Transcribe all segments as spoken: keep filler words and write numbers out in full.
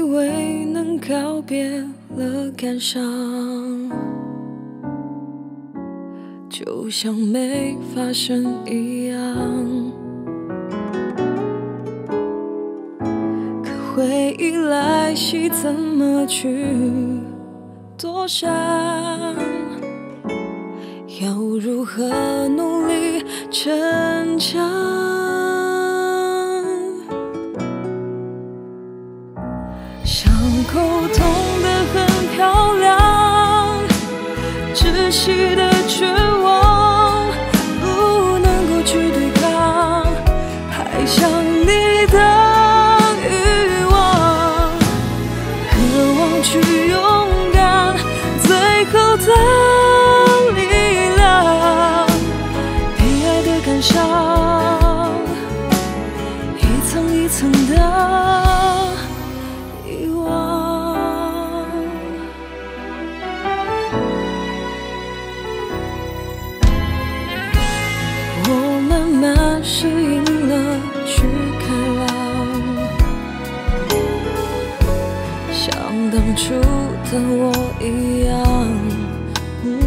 为能告别了感伤，就像没发生一样。可回忆来袭，怎么去躲闪？要如何努力成长？伤口痛得很漂亮，窒息的绝望，不能够去对抗，还想你的欲望，渴望去勇敢，最后的力量，被爱的感伤，一层一层的适应了，去开朗，像当初的我一样，嗯、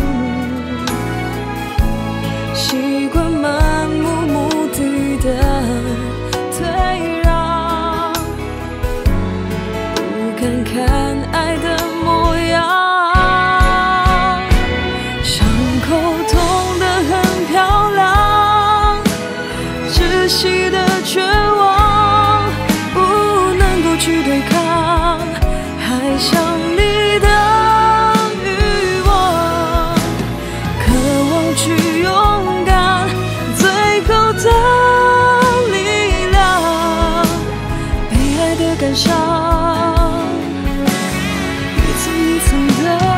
习惯漫无目的的退让，不敢看爱的模样。窒息的绝望，不能够去对抗，还想你的欲望，渴望去勇敢，最后的力量，被爱的感伤，一层一层的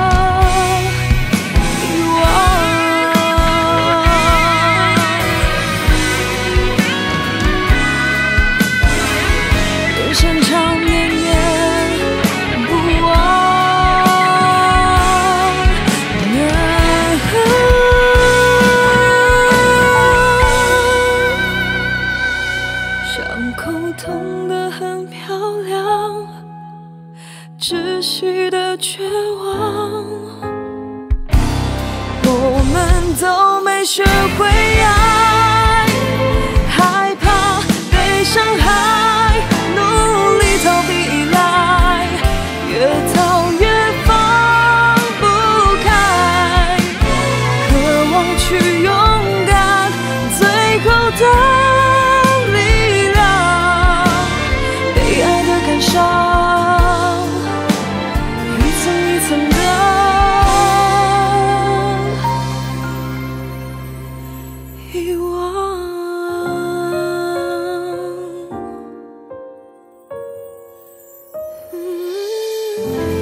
窒息的绝望，我们都没学会爱，害怕被伤害，努力逃避依赖，越逃越放不开，渴望去勇敢，最后的力量，被爱的感伤。遗忘。嗯